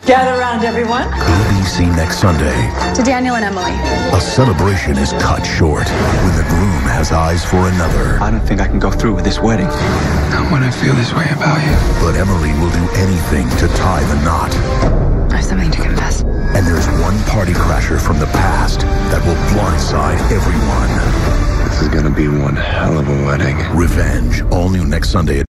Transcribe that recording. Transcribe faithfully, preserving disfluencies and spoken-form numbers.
Gather around, everyone. A B C next Sunday. To Daniel and Emily. A celebration is cut short when the groom has eyes for another. I don't think I can go through with this wedding. Not when I feel this way about you. But Emily will do anything to tie the knot. I have something to confess. And there's one party crasher from the past that will blindside everyone. This is gonna be one hell of a wedding. Revenge, all new next Sunday at